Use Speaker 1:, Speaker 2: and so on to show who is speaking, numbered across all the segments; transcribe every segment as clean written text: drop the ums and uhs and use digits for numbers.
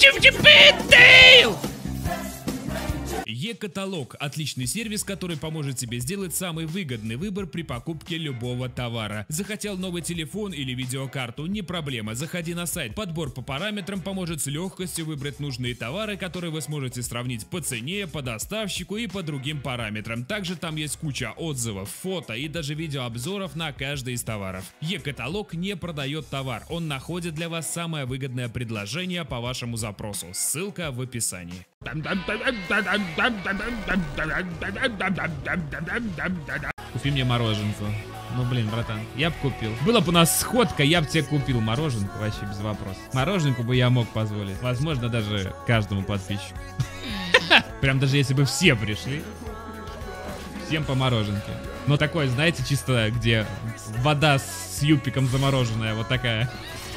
Speaker 1: Е-каталог – отличный сервис, который поможет тебе сделать самый выгодный выбор при покупке любого товара. Захотел новый телефон или видеокарту – не проблема, заходи на сайт. Подбор по параметрам поможет с легкостью выбрать нужные товары, которые вы сможете сравнить по цене, по доставщику и по другим параметрам. Также там есть куча отзывов, фото и даже видеообзоров на каждый из товаров. Е-каталог не продает товар, он находит для вас самое выгодное предложение по вашему запросу. Ссылка в описании. Купи мне мороженку. Ну блин, братан, я бы купил. Была бы у нас сходка, я бы тебе купил мороженку вообще без вопросов. Мороженку бы я мог позволить. Возможно, даже каждому подписчику. Прям даже если бы все пришли. Всем по мороженке. Но такое, знаете, чисто где вода с юпиком замороженная, вот такая.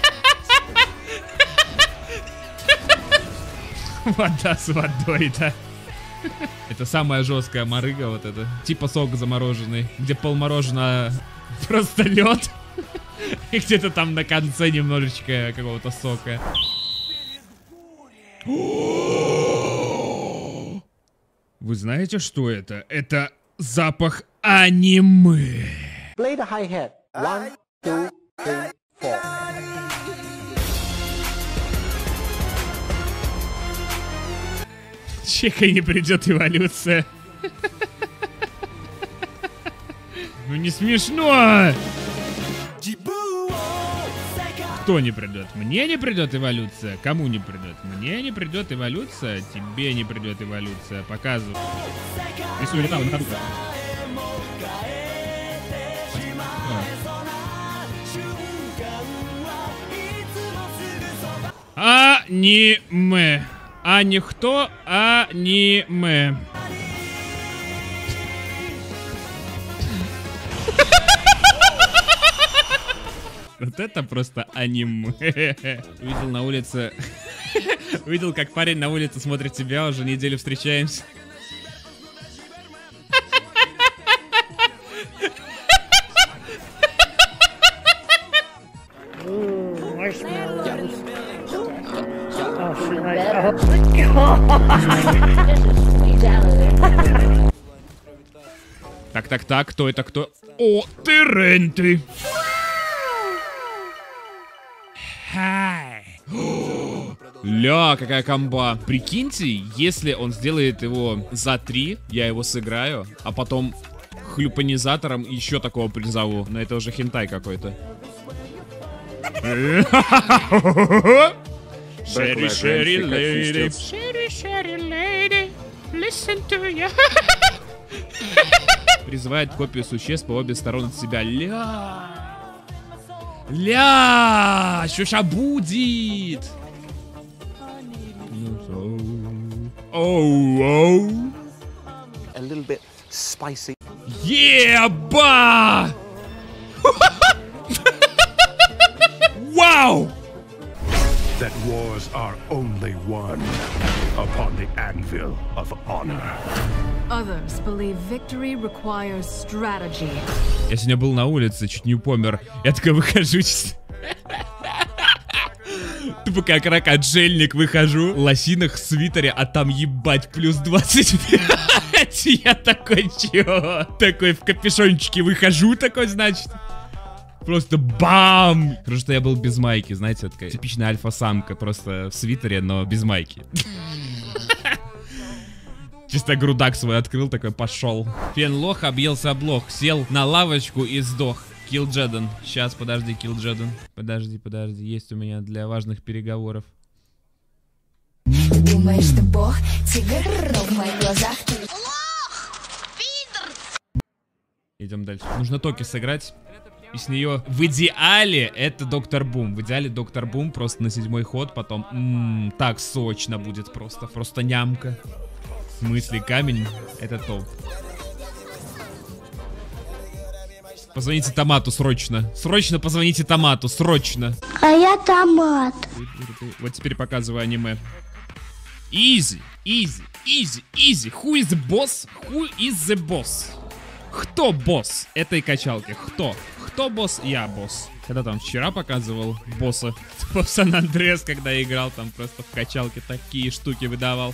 Speaker 1: Вода с водой, да. Это самая жесткая марыга, вот это. Типа сок замороженный, где полмороженого просто лед. И где-то там на конце немножечко какого-то сока. Вы знаете, что это? Это запах аниме.
Speaker 2: Play the hi-hat. 1, 2, 3, 4.
Speaker 1: Чекай, не придет эволюция. Ну не смешно. Кто не придет? Мне не придет эволюция. Кому не придет? Мне не придет эволюция. Тебе не придет эволюция. Показывай. Рисуй там, на ходу. Аниме. А никто, аниме. Вот это просто аниме. Увидел на улице... Увидел, как парень на улице смотрит тебя, уже неделю встречаемся. Так, кто это, кто? О, ты Ренты! Ля, какая комба. Прикиньте, если он сделает его за 3, я его сыграю, а потом хлюпанизатором еще такого призову. Но это уже хентай какой-то. Sherry, sherry lady, sherry, sherry lady, listen to you. Призывает копию существ по обе стороны от себя. Ля, что ща будет? Оу.
Speaker 2: A little bit spicy.
Speaker 1: Еба! Вау!
Speaker 3: That wars are only won upon the anvil of honor.
Speaker 4: Others believe victory requires strategy.
Speaker 1: Я сегодня был на улице, чуть не помер. Я такой выхожу. Тупо как рак-отшельник выхожу. В лосинах, в свитере, а там ебать плюс 25. Я такой, чё? Такой в капюшончике выхожу, такой, значит. Просто бам! Хорошо, что я был без майки, знаете, вот такая типичная альфа-самка, просто в свитере, но без майки. Чисто грудак свой открыл, такой пошел. Фен лох объелся облох, сел на лавочку и сдох. Киллджеден. Сейчас, подожди, Киллджеден. Подожди, есть у меня для важных переговоров.
Speaker 5: Думаешь, ты бог, тигр, в моих глазах ты лох, пидор.
Speaker 1: Идем дальше. Нужно Токи сыграть. И с нее в идеале это Доктор Бум. В идеале Доктор Бум просто на 7-й ход, потом так сочно будет просто нямка. В смысле, камень, это топ. Позвоните Томату срочно. Срочно позвоните Томату, срочно.
Speaker 5: А я томат.
Speaker 1: Вот теперь показываю аниме. Easy. Who is the boss? Who is the boss? Кто босс этой качалки? Кто? Кто босс? Я босс. Когда там вчера показывал босса в Сан-Андреас, когда играл, там просто в качалке такие штуки выдавал.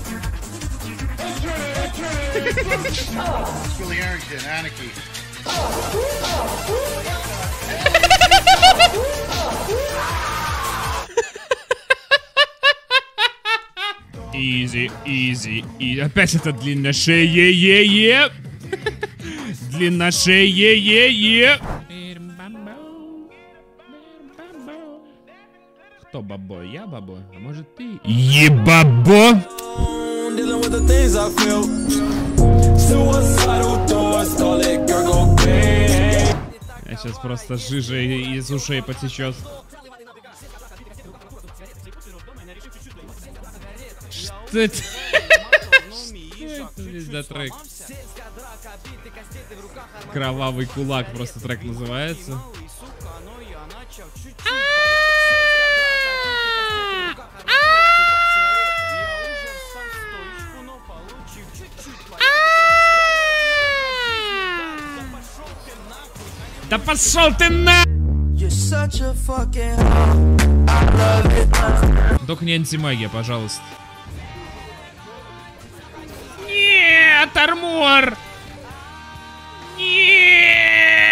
Speaker 1: Изи, изи, и опять это длинношее. Длинношее. Кто бабо? Я бабо? А может ты? Ебабо! Я сейчас просто жижа из ушей потечет. Что это? Что это за трек? Кровавый кулак просто трек называется. Да пошел ты на! Только не антимагия, пожалуйста. Нет, армор! Нет!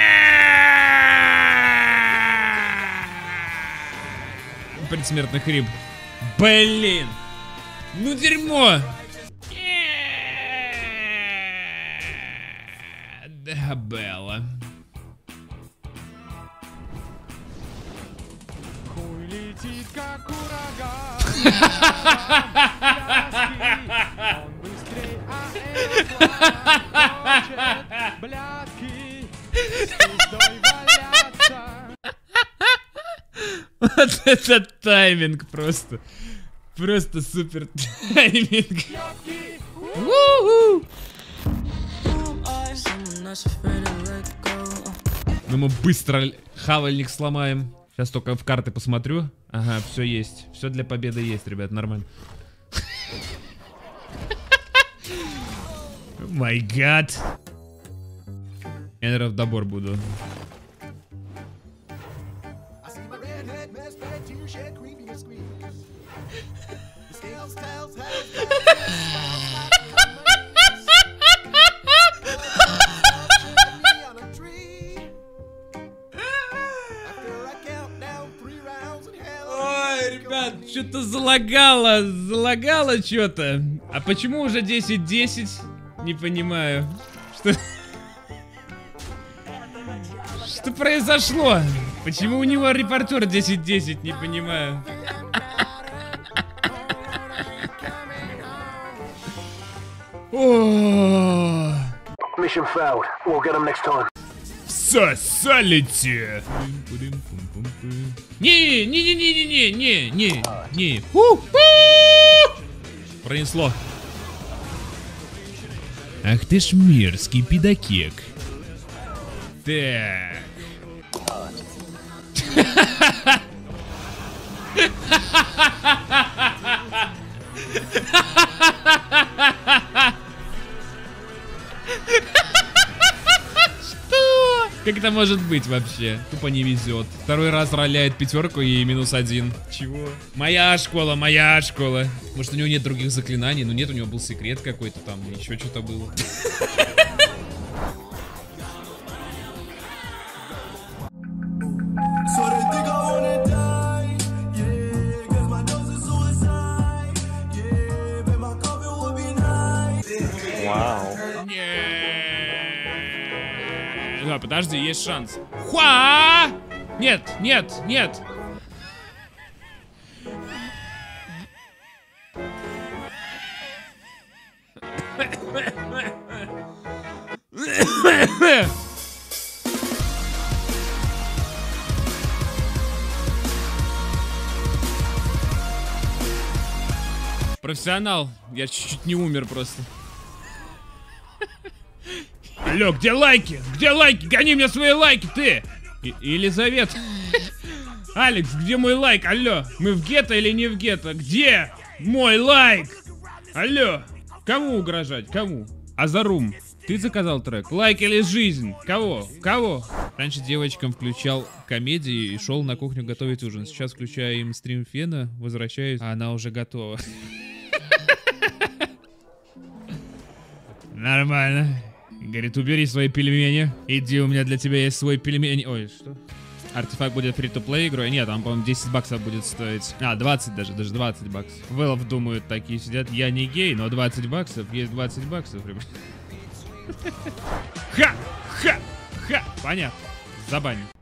Speaker 1: Предсмертный хрип. Блин! Ну дерьмо! Да, Белла.
Speaker 6: Летит как ураган. Он быстрее аэроплан. Блядки, звездой валяться.
Speaker 1: Вот это тайминг просто. Просто супер тайминг. Ну мы быстро хавальник сломаем. Сейчас только в карты посмотрю. Ага, все есть. Все для победы есть, ребят, нормально. Май гад. Я, наверное, в добор буду. Ребят, что-то залагало что-то. А почему уже 10-10? Не понимаю. Что произошло? Почему у него репортер 10-10? Не понимаю.
Speaker 3: Mission failed. We'll get them next time.
Speaker 1: Сосалите! Не. Пронесло. Ах ты ж мерзкий педакек. Так. Как это может быть вообще? Тупо не везет. Второй раз роляет пятерку и -1. Чего? Моя школа. Может, у него нет других заклинаний? Ну нет, у него был секрет какой-то там, еще что-то было. Да, подожди, есть шанс. Хуа! Нет. Профессионал. Я чуть-чуть не умер просто. Алло, где лайки? Где лайки? Гони мне свои лайки, ты! Елизавета. Алекс, где мой лайк? Алло, мы в гетто или не в гетто? Где мой лайк? Алло, кому угрожать? Кому? Азарум. Ты заказал трек? Лайк или жизнь? Кого? Кого? Раньше девочкам включал комедии и шел на кухню готовить ужин. Сейчас включаю им стрим Фена, возвращаюсь, а она уже готова. Нормально. Говорит, убери свои пельмени. Иди, у меня для тебя есть свой пельмень. Ой, что? Артефакт будет фри-то-плей игрой? Нет, там, по-моему, 10 баксов будет стоить. 20 даже 20 баксов. Valve думают, такие сидят. Я не гей, но 20 баксов есть 20 баксов, ребят. Ха! Ха! Ха! Понятно. Забаним.